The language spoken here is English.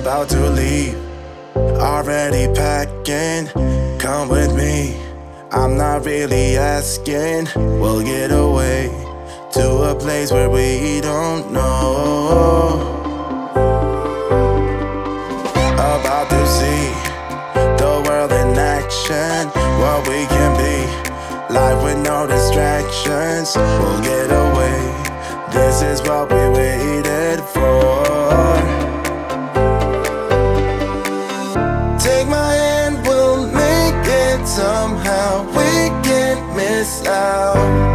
about to leave, already packing. Come with me, I'm not really asking. We'll get away to a place where we don't know. About to see the world in action, what we can be, life with no distractions. We'll get away, this is what we waited for. Take my hand, we'll make it somehow. We can't miss out.